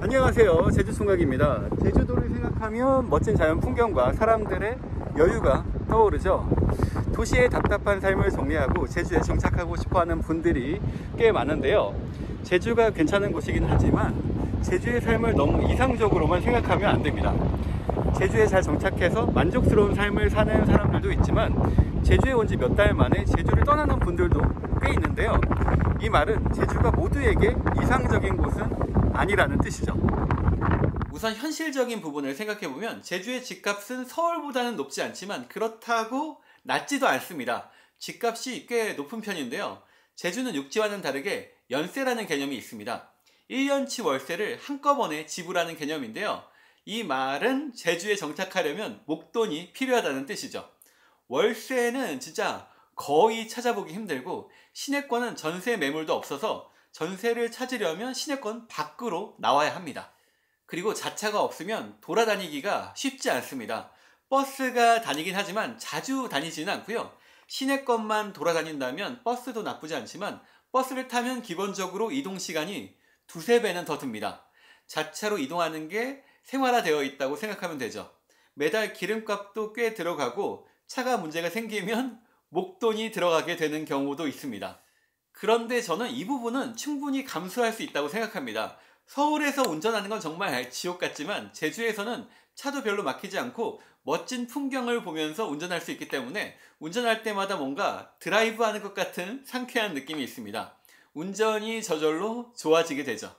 안녕하세요, 제주총각입니다. 제주도를 생각하면 멋진 자연 풍경과 사람들의 여유가 떠오르죠. 도시의 답답한 삶을 정리하고 제주에 정착하고 싶어하는 분들이 꽤 많은데요. 제주가 괜찮은 곳이긴 하지만 제주의 삶을 너무 이상적으로만 생각하면 안 됩니다. 제주에 잘 정착해서 만족스러운 삶을 사는 사람들도 있지만 제주에 온 지 몇 달 만에 제주를 떠나는 분들도 꽤 있는데요. 이 말은 제주가 모두에게 이상적인 곳은 아니라는 뜻이죠. 우선 현실적인 부분을 생각해보면 제주의 집값은 서울보다는 높지 않지만 그렇다고 낮지도 않습니다. 집값이 꽤 높은 편인데요. 제주는 육지와는 다르게 연세라는 개념이 있습니다. 1년치 월세를 한꺼번에 지불하는 개념인데요. 이 말은 제주에 정착하려면 목돈이 필요하다는 뜻이죠. 월세는 진짜 거의 찾아보기 힘들고 시내권은 전세 매물도 없어서 전세를 찾으려면 시내권 밖으로 나와야 합니다. 그리고 자차가 없으면 돌아다니기가 쉽지 않습니다. 버스가 다니긴 하지만 자주 다니지는 않고요. 시내권만 돌아다닌다면 버스도 나쁘지 않지만 버스를 타면 기본적으로 이동시간이 두세 배는 더 듭니다. 자차로 이동하는 게 생활화되어 있다고 생각하면 되죠. 매달 기름값도 꽤 들어가고 차가 문제가 생기면 목돈이 들어가게 되는 경우도 있습니다. 그런데 저는 이 부분은 충분히 감수할 수 있다고 생각합니다. 서울에서 운전하는 건 정말 지옥 같지만 제주에서는 차도 별로 막히지 않고 멋진 풍경을 보면서 운전할 수 있기 때문에 운전할 때마다 뭔가 드라이브하는 것 같은 상쾌한 느낌이 있습니다. 운전이 저절로 좋아지게 되죠.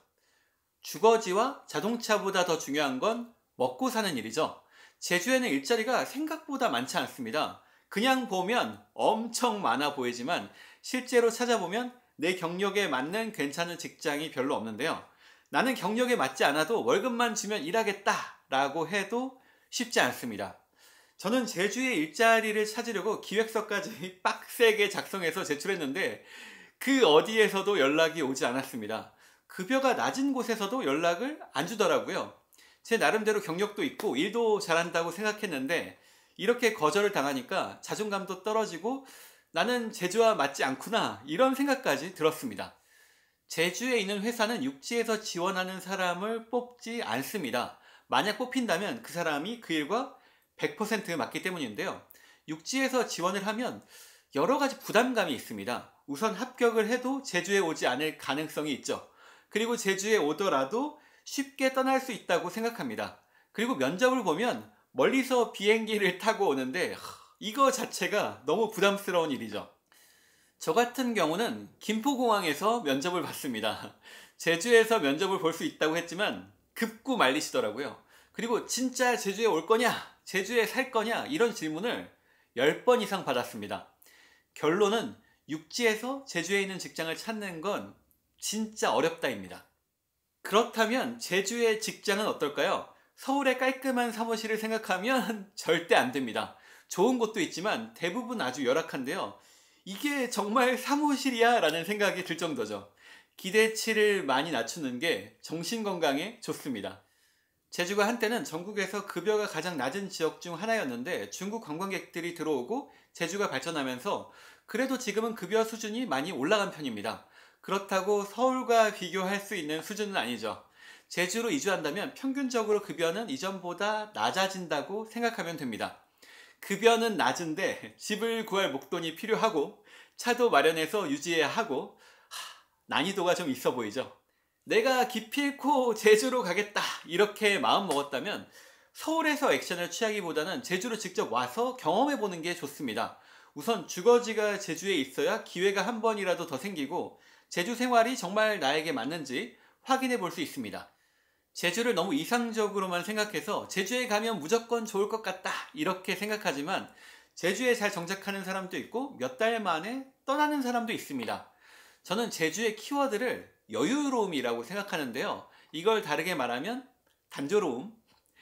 주거지와 자동차보다 더 중요한 건 먹고 사는 일이죠. 제주에는 일자리가 생각보다 많지 않습니다. 그냥 보면 엄청 많아 보이지만 실제로 찾아보면 내 경력에 맞는 괜찮은 직장이 별로 없는데요. 나는 경력에 맞지 않아도 월급만 주면 일하겠다 라고 해도 쉽지 않습니다. 저는 제주의 일자리를 찾으려고 기획서까지 빡세게 작성해서 제출했는데 그 어디에서도 연락이 오지 않았습니다. 급여가 낮은 곳에서도 연락을 안 주더라고요. 제 나름대로 경력도 있고 일도 잘한다고 생각했는데 이렇게 거절을 당하니까 자존감도 떨어지고 나는 제주와 맞지 않구나 이런 생각까지 들었습니다. 제주에 있는 회사는 육지에서 지원하는 사람을 뽑지 않습니다. 만약 뽑힌다면 그 사람이 그 일과 100% 맞기 때문인데요. 육지에서 지원을 하면 여러 가지 부담감이 있습니다. 우선 합격을 해도 제주에 오지 않을 가능성이 있죠. 그리고 제주에 오더라도 쉽게 떠날 수 있다고 생각합니다. 그리고 면접을 보면 멀리서 비행기를 타고 오는데 이거 자체가 너무 부담스러운 일이죠. 저 같은 경우는 김포공항에서 면접을 봤습니다. 제주에서 면접을 볼 수 있다고 했지만 급구 말리시더라고요. 그리고 진짜 제주에 올 거냐? 제주에 살 거냐? 이런 질문을 10번 이상 받았습니다. 결론은 육지에서 제주에 있는 직장을 찾는 건 진짜 어렵다입니다. 그렇다면 제주의 직장은 어떨까요? 서울의 깔끔한 사무실을 생각하면 절대 안 됩니다. 좋은 곳도 있지만 대부분 아주 열악한데요. 이게 정말 사무실이야? 라는 생각이 들 정도죠. 기대치를 많이 낮추는 게 정신건강에 좋습니다. 제주가 한때는 전국에서 급여가 가장 낮은 지역 중 하나였는데 중국 관광객들이 들어오고 제주가 발전하면서 그래도 지금은 급여 수준이 많이 올라간 편입니다. 그렇다고 서울과 비교할 수 있는 수준은 아니죠. 제주로 이주한다면 평균적으로 급여는 이전보다 낮아진다고 생각하면 됩니다. 급여는 낮은데 집을 구할 목돈이 필요하고 차도 마련해서 유지해야 하고 난이도가 좀 있어 보이죠. 내가 기필코 제주로 가겠다 이렇게 마음 먹었다면 서울에서 액션을 취하기보다는 제주로 직접 와서 경험해 보는 게 좋습니다. 우선 주거지가 제주에 있어야 기회가 한 번이라도 더 생기고 제주 생활이 정말 나에게 맞는지 확인해 볼 수 있습니다. 제주를 너무 이상적으로만 생각해서 제주에 가면 무조건 좋을 것 같다 이렇게 생각하지만 제주에 잘 정착하는 사람도 있고 몇 달 만에 떠나는 사람도 있습니다. 저는 제주의 키워드를 여유로움이라고 생각하는데요. 이걸 다르게 말하면 단조로움,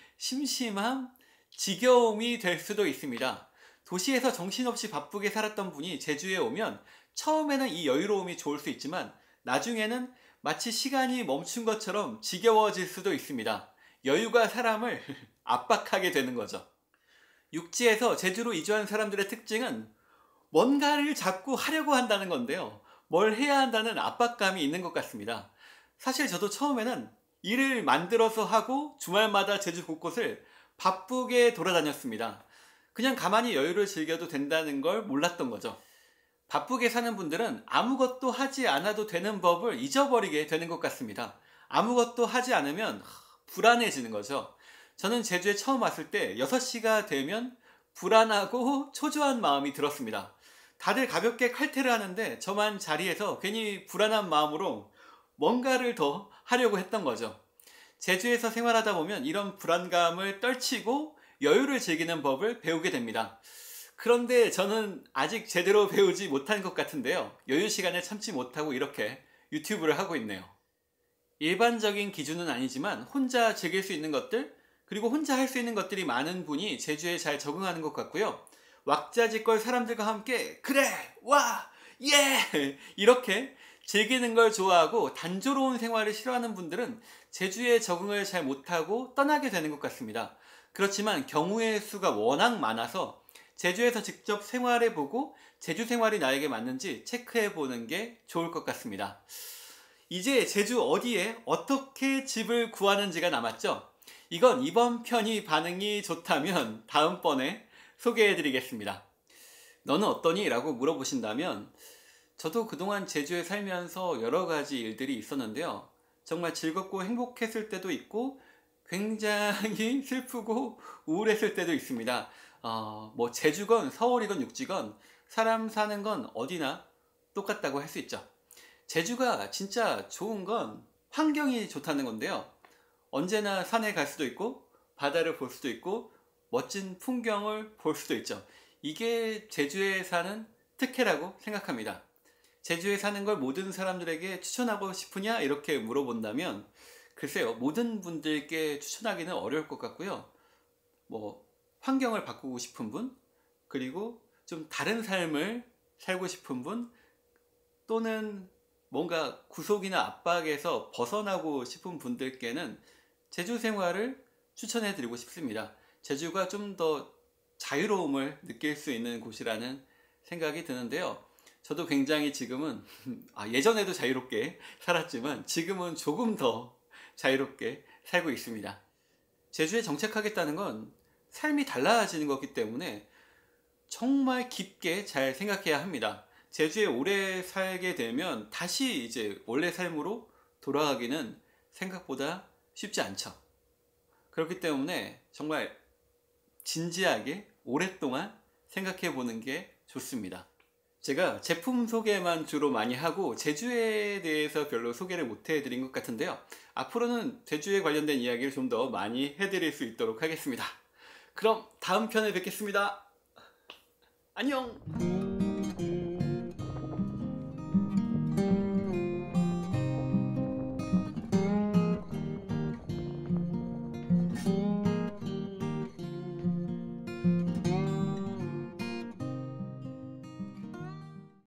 심심함, 지겨움이 될 수도 있습니다. 도시에서 정신없이 바쁘게 살았던 분이 제주에 오면 처음에는 이 여유로움이 좋을 수 있지만 나중에는 마치 시간이 멈춘 것처럼 지겨워질 수도 있습니다. 여유가 사람을 압박하게 되는 거죠. 육지에서 제주로 이주한 사람들의 특징은 뭔가를 자꾸 하려고 한다는 건데요. 뭘 해야 한다는 압박감이 있는 것 같습니다. 사실 저도 처음에는 일을 만들어서 하고 주말마다 제주 곳곳을 바쁘게 돌아다녔습니다. 그냥 가만히 여유를 즐겨도 된다는 걸 몰랐던 거죠. 바쁘게 사는 분들은 아무것도 하지 않아도 되는 법을 잊어버리게 되는 것 같습니다. 아무것도 하지 않으면 불안해지는 거죠. 저는 제주에 처음 왔을 때 6시가 되면 불안하고 초조한 마음이 들었습니다. 다들 가볍게 칼퇴를 하는데 저만 자리에서 괜히 불안한 마음으로 뭔가를 더 하려고 했던 거죠. 제주에서 생활하다 보면 이런 불안감을 떨치고 여유를 즐기는 법을 배우게 됩니다. 그런데 저는 아직 제대로 배우지 못한 것 같은데요. 여유 시간을 참지 못하고 이렇게 유튜브를 하고 있네요. 일반적인 기준은 아니지만 혼자 즐길 수 있는 것들, 그리고 혼자 할 수 있는 것들이 많은 분이 제주에 잘 적응하는 것 같고요. 왁자지껄 사람들과 함께 그래! 와! 예! 이렇게 즐기는 걸 좋아하고 단조로운 생활을 싫어하는 분들은 제주에 적응을 잘 못하고 떠나게 되는 것 같습니다. 그렇지만 경우의 수가 워낙 많아서 제주에서 직접 생활해보고 제주 생활이 나에게 맞는지 체크해보는 게 좋을 것 같습니다. 이제 제주 어디에 어떻게 집을 구하는지가 남았죠? 이건 이번 편이 반응이 좋다면 다음번에 소개해드리겠습니다. 너는 어떠니? 라고 물어보신다면 저도 그동안 제주에 살면서 여러 가지 일들이 있었는데요. 정말 즐겁고 행복했을 때도 있고 굉장히 슬프고 우울했을 때도 있습니다. 뭐 제주건 서울이건 육지건 사람 사는 건 어디나 똑같다고 할 수 있죠. 제주가 진짜 좋은 건 환경이 좋다는 건데요. 언제나 산에 갈 수도 있고 바다를 볼 수도 있고 멋진 풍경을 볼 수도 있죠. 이게 제주에 사는 특혜라고 생각합니다. 제주에 사는 걸 모든 사람들에게 추천하고 싶으냐? 이렇게 물어본다면 글쎄요, 모든 분들께 추천하기는 어려울 것 같고요. 뭐 환경을 바꾸고 싶은 분, 그리고 좀 다른 삶을 살고 싶은 분, 또는 뭔가 구속이나 압박에서 벗어나고 싶은 분들께는 제주 생활을 추천해 드리고 싶습니다. 제주가 좀 더 자유로움을 느낄 수 있는 곳이라는 생각이 드는데요. 저도 굉장히 지금은 예전에도 자유롭게 살았지만 지금은 조금 더 자유롭게 살고 있습니다. 제주에 정착하겠다는 건 삶이 달라지는 거기 때문에 정말 깊게 잘 생각해야 합니다. 제주에 오래 살게 되면 다시 이제 원래 삶으로 돌아가기는 생각보다 쉽지 않죠. 그렇기 때문에 정말 진지하게 오랫동안 생각해 보는 게 좋습니다. 제가 제품 소개만 주로 많이 하고 제주에 대해서 별로 소개를 못 해드린 것 같은데요. 앞으로는 제주에 관련된 이야기를 좀 더 많이 해드릴 수 있도록 하겠습니다. 그럼 다음 편에 뵙겠습니다. 안녕!